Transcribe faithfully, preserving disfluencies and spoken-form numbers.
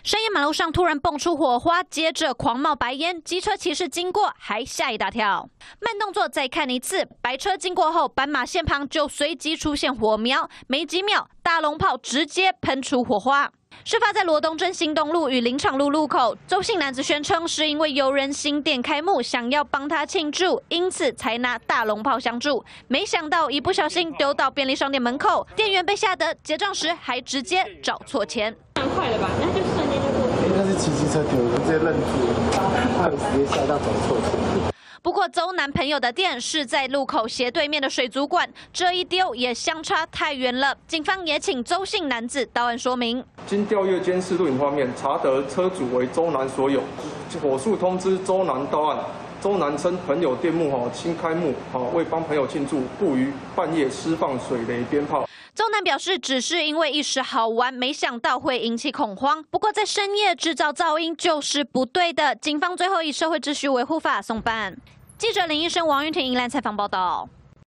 深夜马路上突然蹦出火花，接着狂冒白烟，机车骑士经过还吓一大跳。慢动作再看一次，白车经过后，斑马线旁就随即出现火苗，没几秒，大龙炮直接喷出火花。 事发在罗东镇新东路与林场路路口，周姓男子宣称是因为有人新店开幕，想要帮他庆祝，因此才拿大龙炮相助。没想到一不小心丢到便利商店门口，店员被吓得结账时还直接找错钱。 蛮快的吧？那就瞬间就过去。 应该是骑机车丢的，直接愣住了，怕直接吓到走错钱。 不过，周男朋友的店是在路口斜对面的水族馆，这一丢也相差太远了。警方也请周姓男子到案说明。 经调阅监视录影画面，查得车主为周男所有，火速通知周男到案。周男称朋友店幕哈新开幕，好为帮朋友庆祝，不于半夜释放水雷鞭炮。 周男表示，只是因为一时好玩，没想到会引起恐慌。不过，在深夜制造噪音就是不对的。警方最后以社会秩序维护法送办。记者林医生、王玉婷、宜兰采访报道。